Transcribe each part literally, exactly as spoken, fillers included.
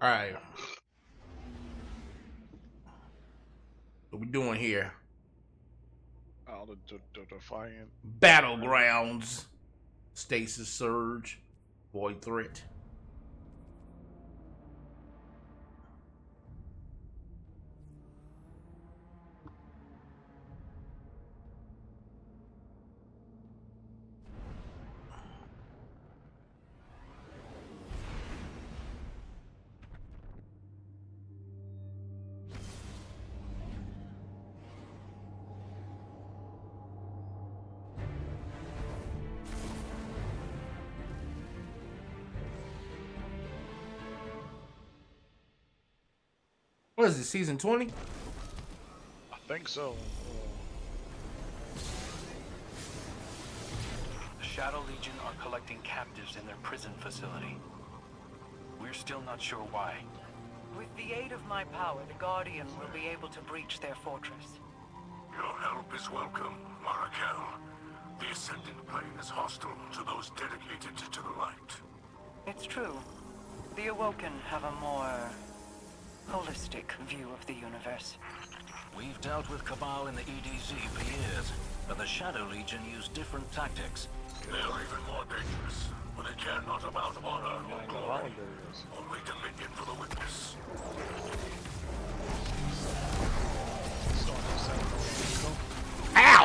All right. What we doing here? Oh, the, the, the Defiant. Battlegrounds. Stasis Surge. Void Threat. What is it, season twenty? I think so. The Shadow Legion are collecting captives in their prison facility. We're still not sure why. With the aid of my power, the Guardian will be able to breach their fortress. Your help is welcome, Marakel. The Ascendant Plane is hostile to those dedicated to the light. It's true. The Awoken have a more holistic view of the universe. We've dealt with Cabal in the E D Z for years, but the Shadow Legion use different tactics. They are even more dangerous, but they care not about honor or glory. Only dominion for the witness. Ow!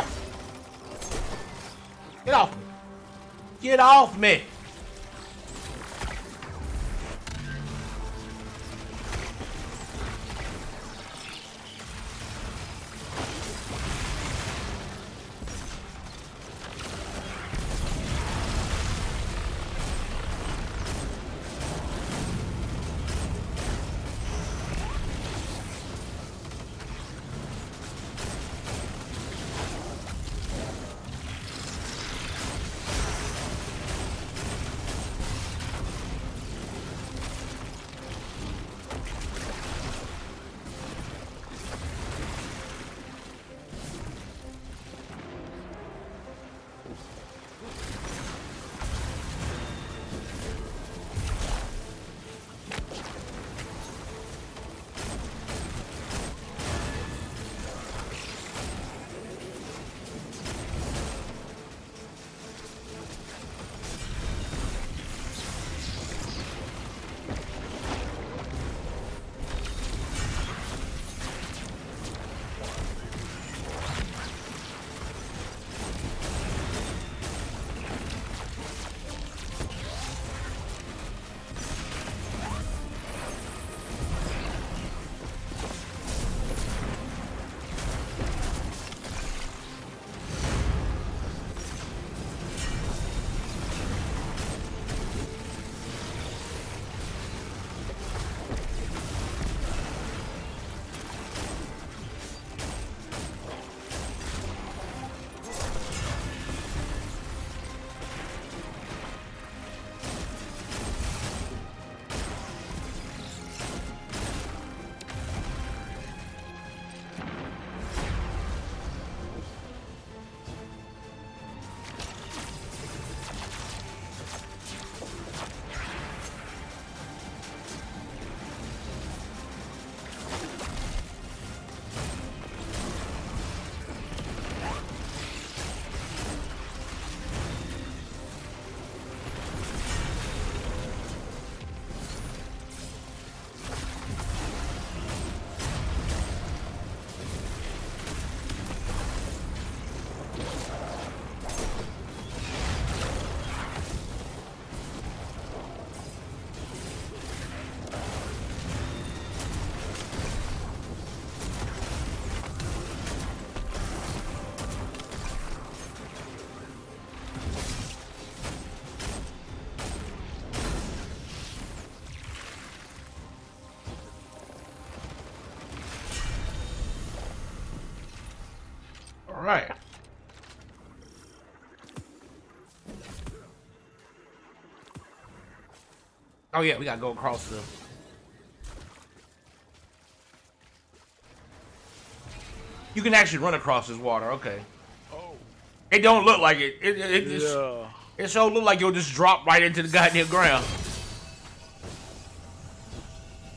Get off me! Get off me! Right. Oh yeah, we gotta go across the. You can actually run across this water. Okay. Oh. It don't look like it. It it, it just. Yeah. It so look like you'll just drop right into the goddamn ground.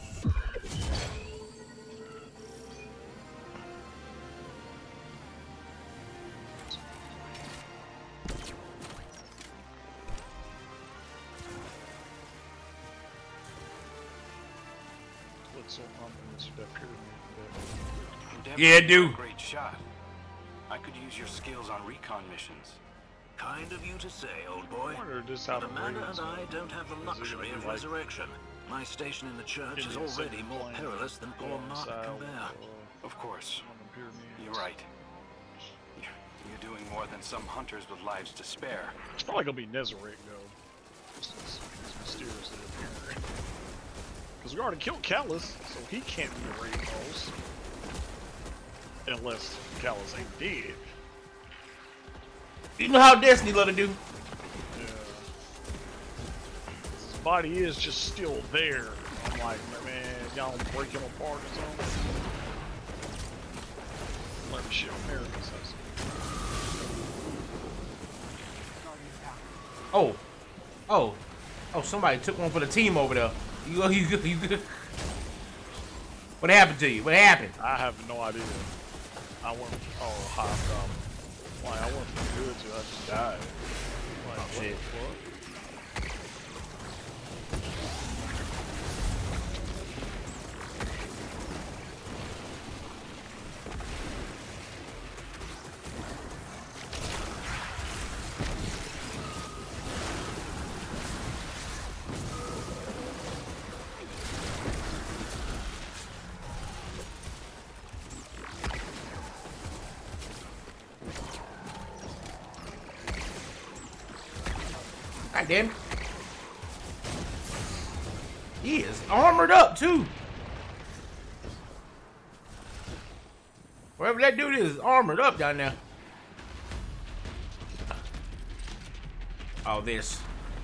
so confident with that pyramid. Yeah, dude. Great shot. I could use your skills on recon missions. Kind of you to say, old boy. I wonder just how The the Manor radiance and I work. don't have the Is it luxury gonna of be like resurrection. My station in the church is Indian already Sacred more Flame, perilous than poor Golden Mark Side, can bear. uh, Of course. on the pyramids. You're right. You're, you're doing more than some hunters with lives to spare. It's probably gonna be Nezarec though. It's, it's, it's mysteriously apparent. Because we already killed Callus, so he can't be a raid boss. Unless Callus ain't dead. You know how Destiny love to do. Yeah. His body is just still there. I'm like, man, y'all don't break him apart or something. Let me shit Americans has. Oh, oh, oh! Somebody took one for the team over there. You, you, you, you. What happened to you? What happened? I have no idea. I went, oh, high problem. Like, I went from good to I just died. Like, Oh, what shit. the fuck? God damn it. He is armored up too. Wherever that dude is armored up down there. Oh, this.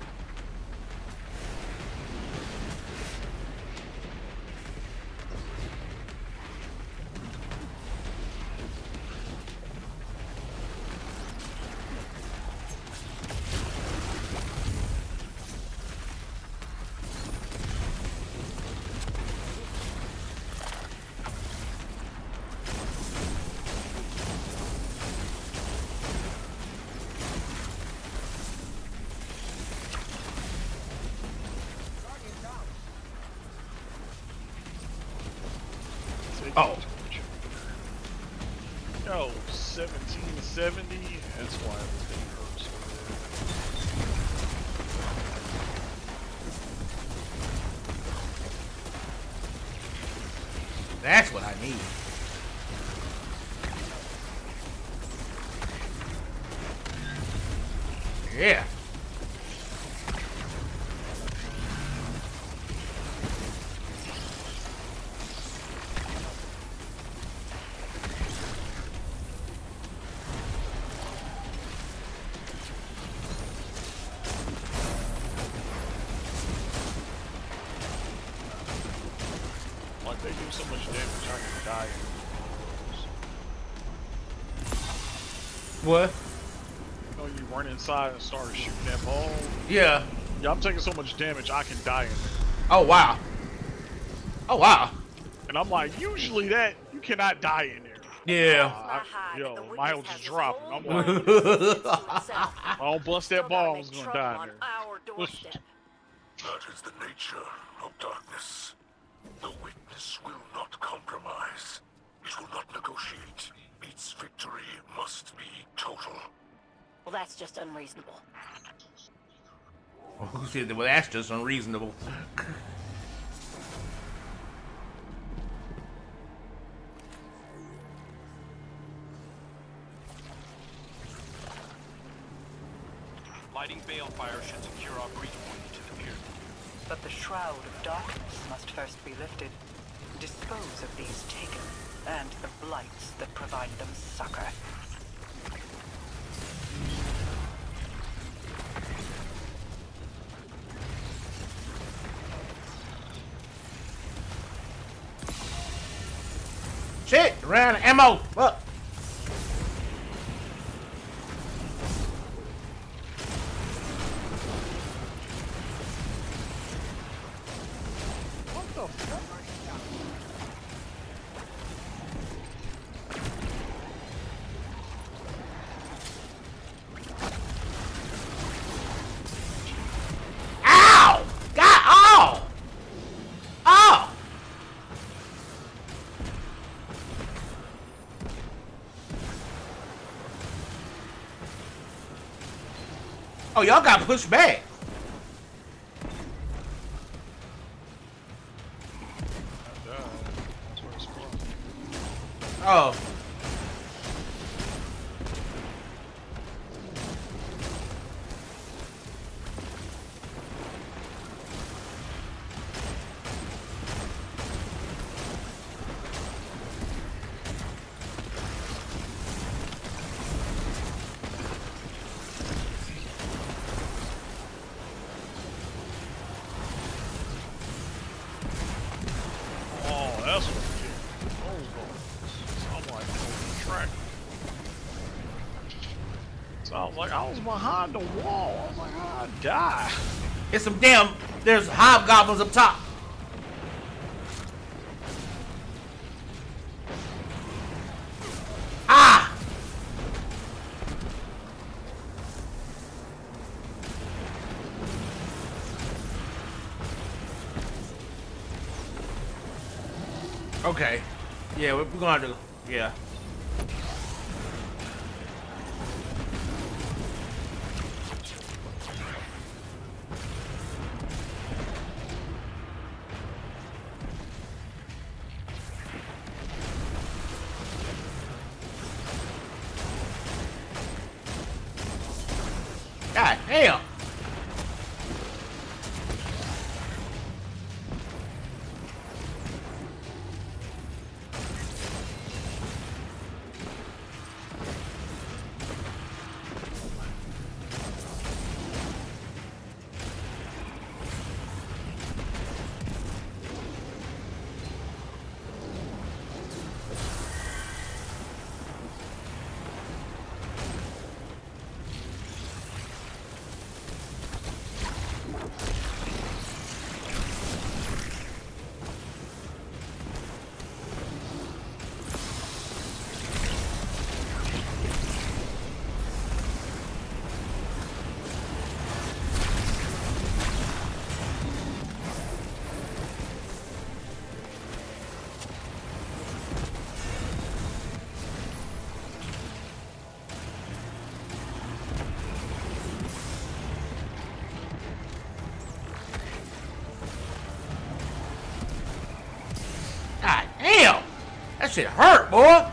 Oh. Yo, seventeen seventy. That's why everything hurts. That's what I need. Yeah. Like, they do so much damage, I can die. What? You know, you run inside and start shooting that ball. Yeah. Yeah, I'm taking so much damage, I can die in there. Oh wow. Oh wow. And I'm like, usually that, you cannot die in there. Yeah. Uh, I, yo, my health is dropping. I'm like, I I don't bust that ball, I was gonna die in there. That is the nature of darkness. The witness will not compromise. It will not negotiate. Its victory must be total. Well, that's just unreasonable. Who said that? Well, that's just unreasonable. Lighting balefire should secure our breach point into the pyramid. But the shroud of darkness must first be lifted. Dispose of these taken, and the blights that provide them succor. Shit! Ran ammo! Look! What the fuck? Ow! God! Oh! Oh! Oh, y'all got pushed back. I died. That's where it's from. Oh. Oh, that's what I'm getting. Those bullets. Sound like on the track. Sounds like I was behind the wall. I was like, I'd die. It's some damn, there's hobgoblins up top. Ah! Okay. Yeah, we're we're gonna have to, yeah. God damn. God damn! That shit hurt, boy!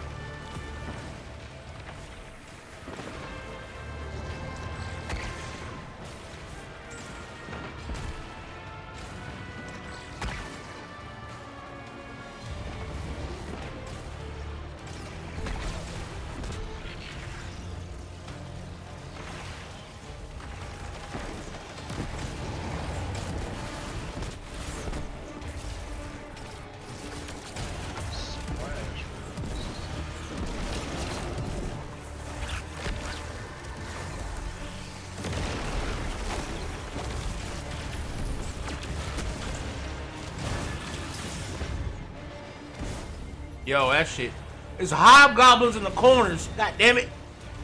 Yo, that shit. There's hobgoblins in the corners. God damn it.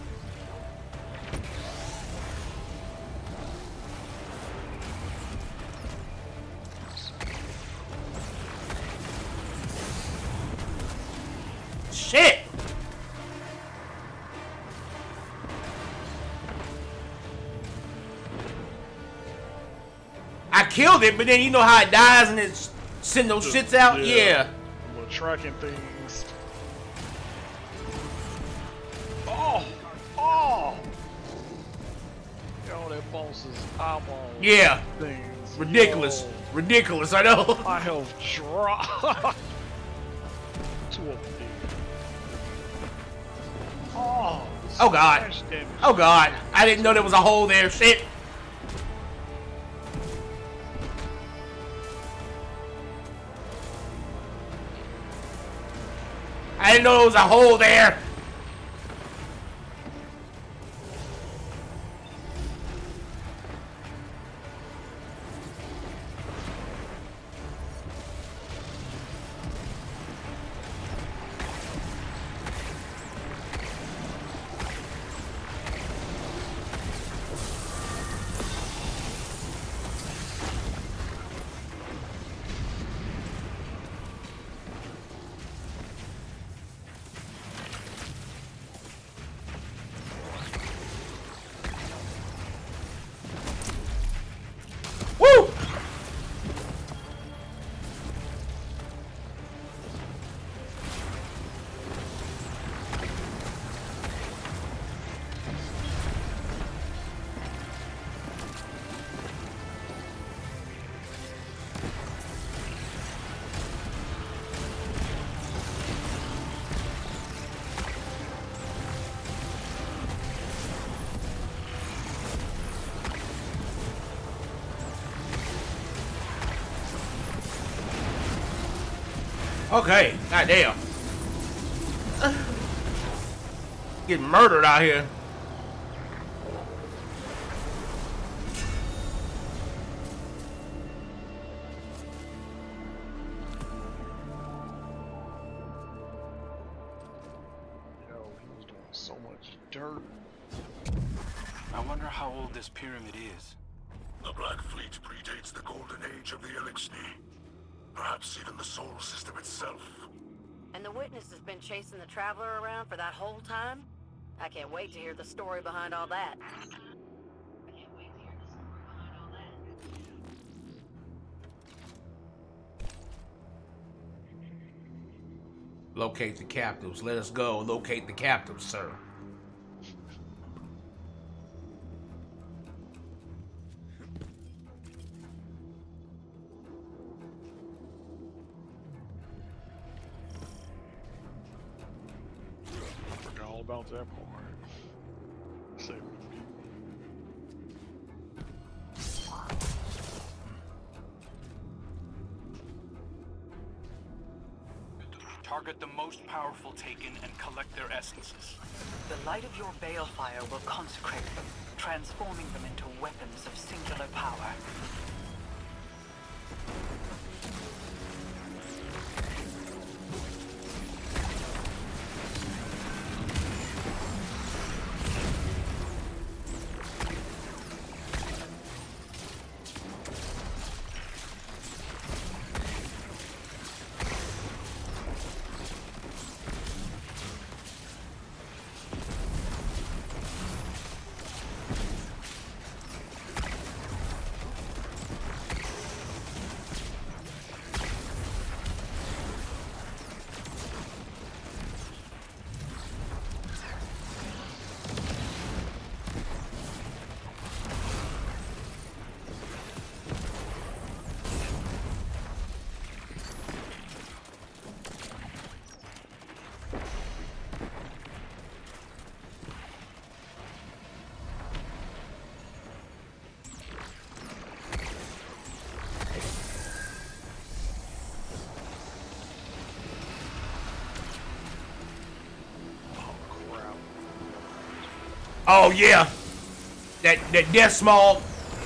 Shit. I killed it, but then you know how it dies and it send those shits out? Yeah. Yeah. Little tracking things. Oh! Oh! Yo, that boss's eyeball Yeah. things. Ridiculous. Yo, Ridiculous, I know. my health dropped. to a big. Oh! Oh, God. splash damage. Oh god. I didn't know there was a hole there. Shit. I didn't know there was a hole there. Okay, goddamn. Getting murdered out here. Yo, he was doing so much dirt. I wonder how old this pyramid is. The Black Fleet predates the golden age of the Elixni. Perhaps even the Sol system itself. And the witness has been chasing the Traveler around for that whole time? I can't wait to hear the story behind all that. I can't wait to hear the story behind all that. Locate the captives. Let us go. Locate the captives, sir. About that part. Save it. Target the most powerful Taken and collect their essences. The light of your balefire will consecrate them, transforming them into weapons of singular power. Oh yeah, that that death smog.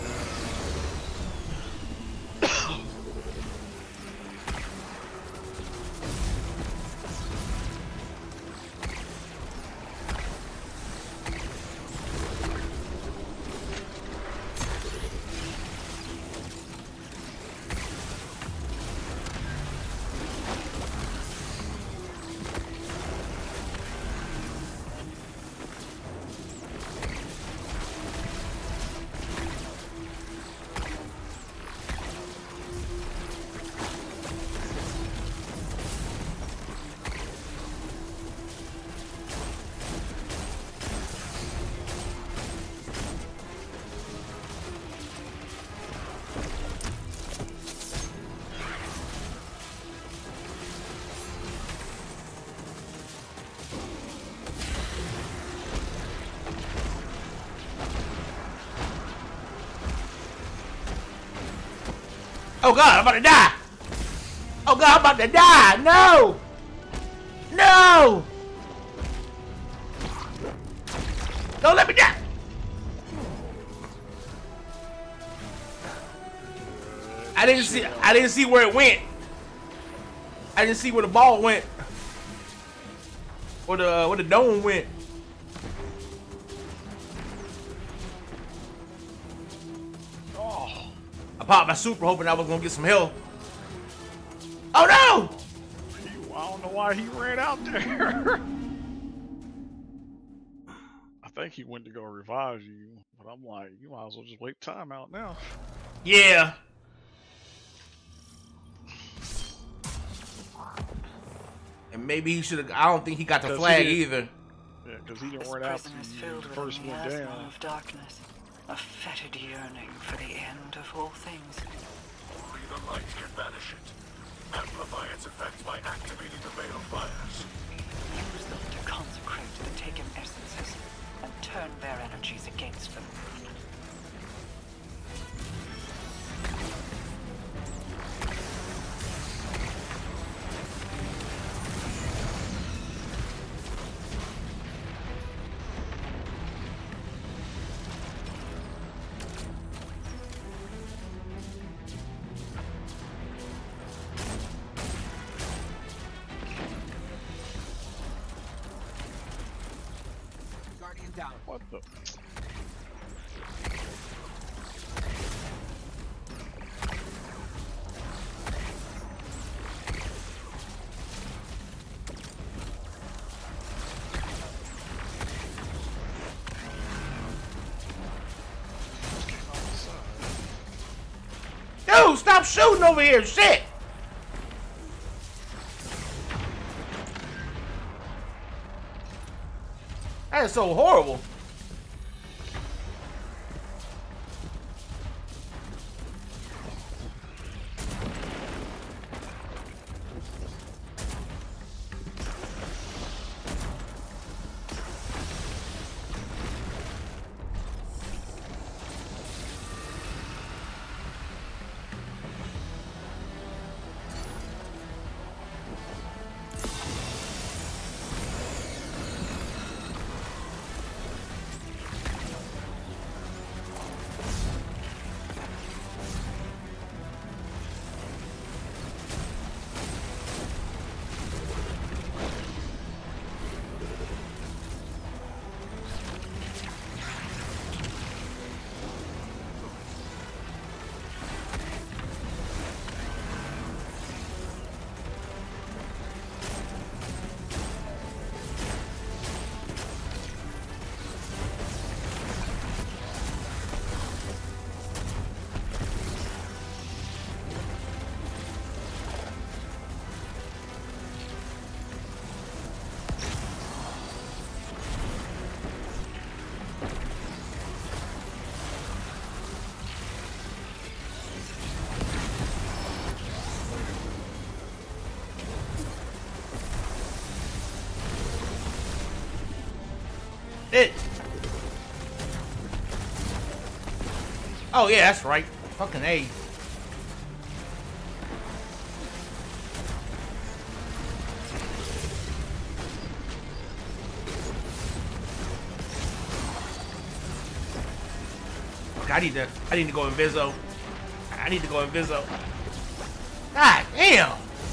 Oh god, I'm about to die! Oh god, I'm about to die! No! No! Don't let me die! I didn't see I didn't see where it went. I didn't see where the ball went. Or the where the dome went. I popped my super hoping I was gonna get some help. Oh no! He, I don't know why he ran out there. I think he went to go revive you, but I'm like, you might as well just wait time out now. Yeah. And maybe he should have. I don't think he got the flag either. Yeah, because he didn't run out when he first went down. Of darkness, a fetid yearning for the end of all things. Only the light can banish it. Amplify its effect by activating the veil fires. Use them to consecrate the taken essences and turn their energies against them. down. What the? Dude, stop shooting over here, shit! That is so horrible. It. Oh yeah, that's right. Fucking A. Okay, I need to. I need to go Inviso. I need to go Inviso. God damn.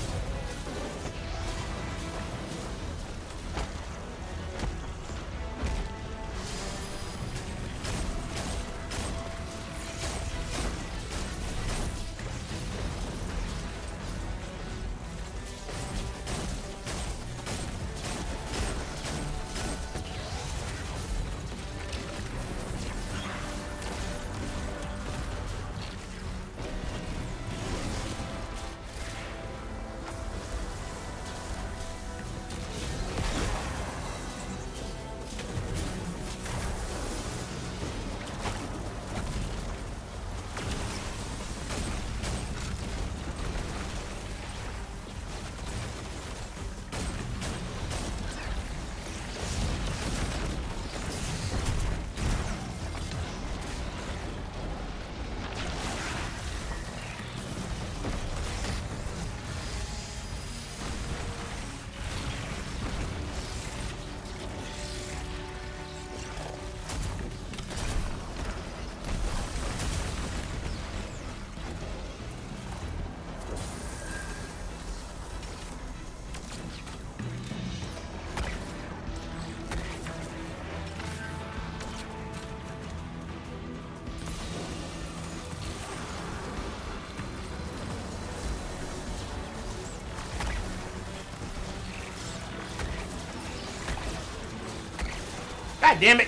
God damn it.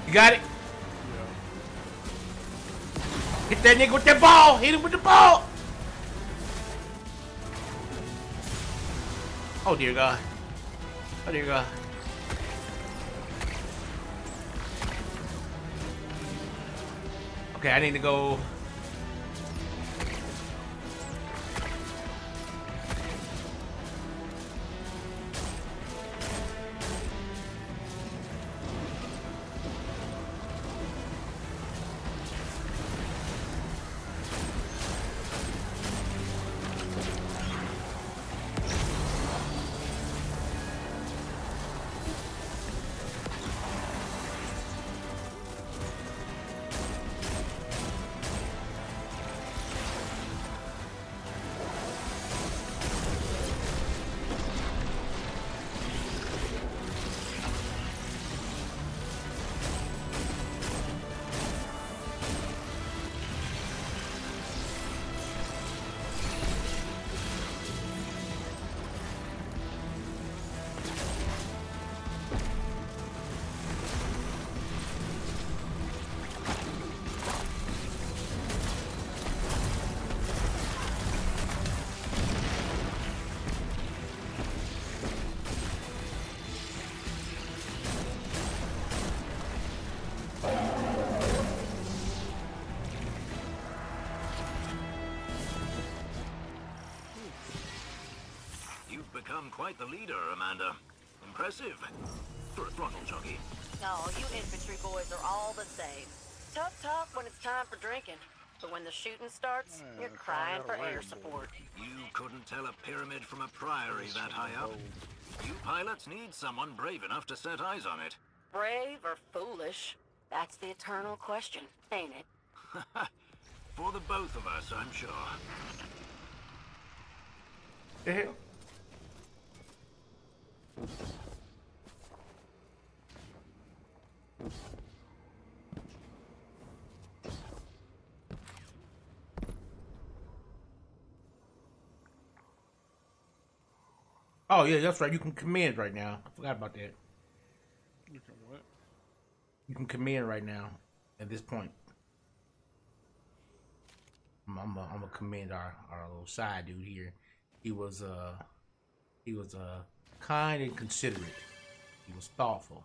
You got it? Yeah. Hit that nigga with that ball. Hit him with the ball. Oh dear God. Oh dear God. Okay, I need to go. Become quite the leader, Amanda. Impressive. For a throttle jockey. No, you infantry boys are all the same. Tough talk when it's time for drinking. But when the shooting starts, Yeah, you're crying for air Lambert. support. You couldn't tell a pyramid from a priory that high up. You pilots need someone brave enough to set eyes on it. Brave or foolish? That's the eternal question, ain't it? For the both of us, I'm sure. The hell? Oh yeah, that's right. You can commend right now. I forgot about that. You can what? You can commend right now at this point. I'm I'm a, I'm gonna commend our, our little side dude here. He was uh he was uh kind and considerate. He was thoughtful.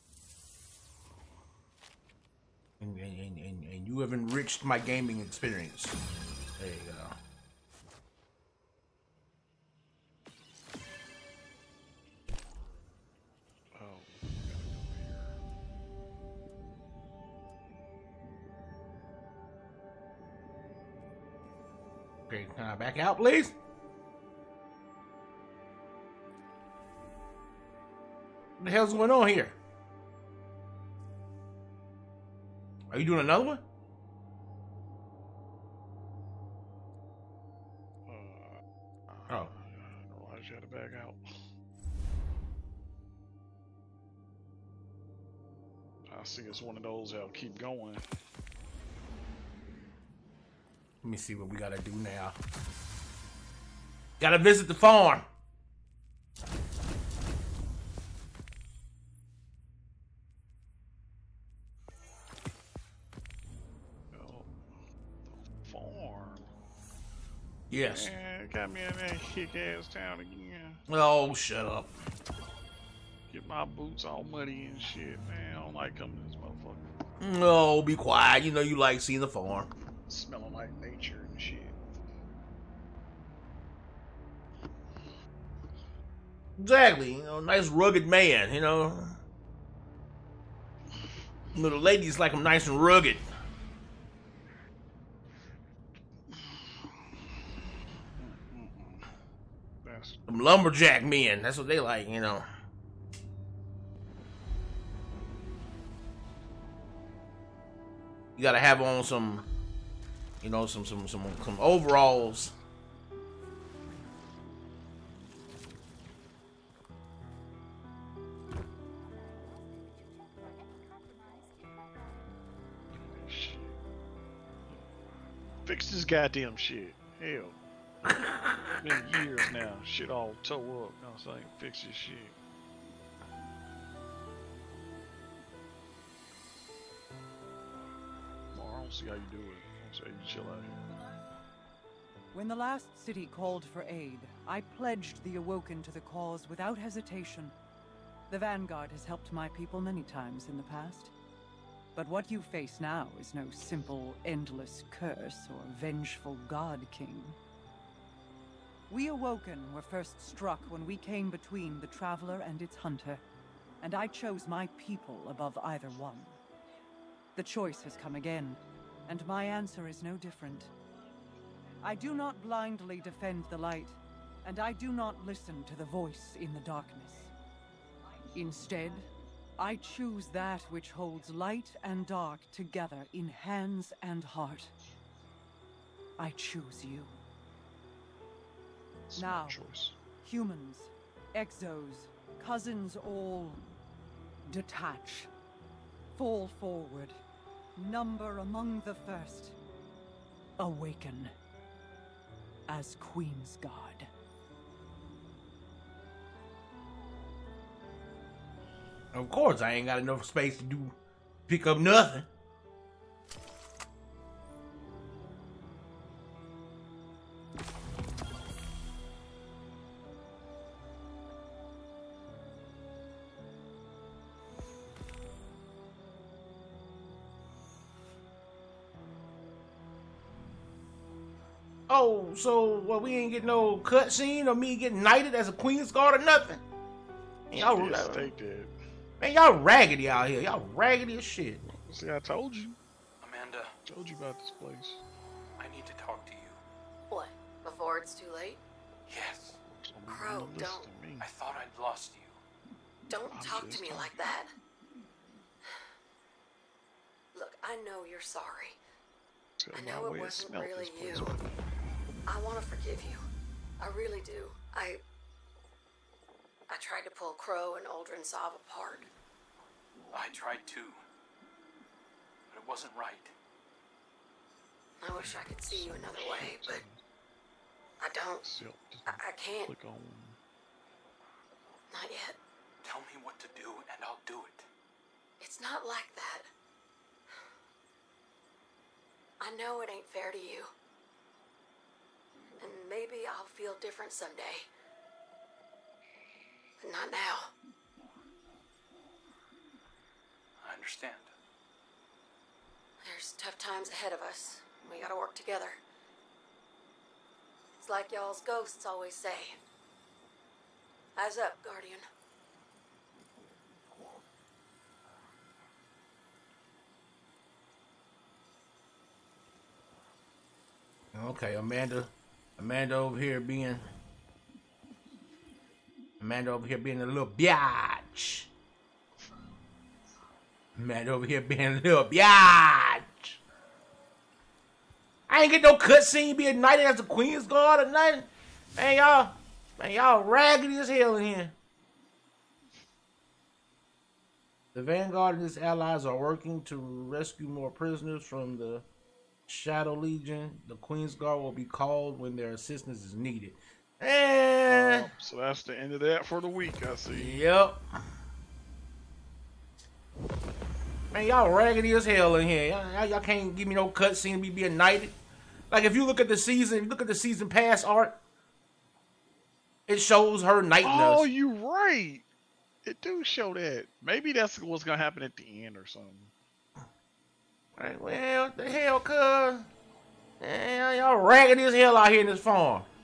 And and, and, and you have enriched my gaming experience. There you go. Oh. Okay, can I back out, please? What the hell's going on here? Are you doing another one? Uh, Oh. Why did you have to back out? I see it's one of those that'll keep going. Let me see what we gotta do now. Gotta visit the farm. Oh, the farm. Yes. Man, it got me in that kick-ass town again. Oh, shut up. Get my boots all muddy and shit, man. I don't like coming to this motherfucker. No, be quiet. You know you like seeing the farm. Smelling like nature and shit. Exactly. You know, nice rugged man, you know. You know, the ladies like him nice and rugged. That's Them lumberjack men. That's what they like, you know. You gotta have on some, you know, some some some some overalls. shit. Fix this goddamn shit. Hell. Been years now. Shit all toe up. You know what I'm saying? Fix this shit. see how you do it. I want to see how you chill out here. When the last city called for aid, I pledged the Awoken to the cause without hesitation. The Vanguard has helped my people many times in the past. But what you face now is no simple, endless curse or vengeful God King. We Awoken were first struck when we came between the Traveler and its hunter, and I chose my people above either one. The choice has come again, and my answer is no different. I do not blindly defend the light, and I do not listen to the voice in the darkness. Instead, I choose that which holds light and dark together in hands and heart. I choose you. Smart Now, choice. humans, exos, cousins all, detach. Fall forward. Number among the first. Awaken. As Queen's Guard. Of course, I ain't got enough space to do pick up nothing. Oh, so well, we ain't getting no cutscene or me getting knighted as a Queen's Guard or nothing. Man, y'all, Yes, they did. man, y'all raggedy out here. Y'all raggedy as shit. See, I told you. Amanda, Told you about this place. I need to talk to you. What? Before it's too late? Yes. Someone Crow, wanna listen don't. to me. I thought I'd lost you. Don't I'm talk to just me talking. like that. Look, I know you're sorry. Tell I my know it way to wasn't smell really this you. place. I want to forgive you. I really do. I... I tried to pull Crow and Uldren Sov apart. I tried too. But it wasn't right. I wish I could see you another way, but I don't. Still, just I, I can't. click on. Not yet. Tell me what to do and I'll do it. It's not like that. I know it ain't fair to you. And maybe I'll feel different someday. But not now. I understand. There's tough times ahead of us. We gotta work together. It's like y'all's ghosts always say. Eyes up, Guardian. Okay, Amanda. Amanda over here being Amanda over here being a little biatch. Amanda over here being a little biatch. I ain't get no cutscene being knighted as a Queen's Guard or nothing. Man, y'all, man, y'all raggedy as hell in here. The Vanguard and its allies are working to rescue more prisoners from the Shadow Legion. The Queen's Guard will be called when their assistance is needed. Eh. Uh, so that's the end of that for the week, I see. Yep. Man, y'all raggedy as hell in here. Y'all, y'all can't give me no cutscene of me being knighted. Like, if you look at the season, if you look at the season pass art, it shows her knighting Oh, us. you right. It do show that. Maybe that's what's gonna happen at the end or something. Right, well, what the hell, cuz? Man, y'all raggedy as hell out here in this farm.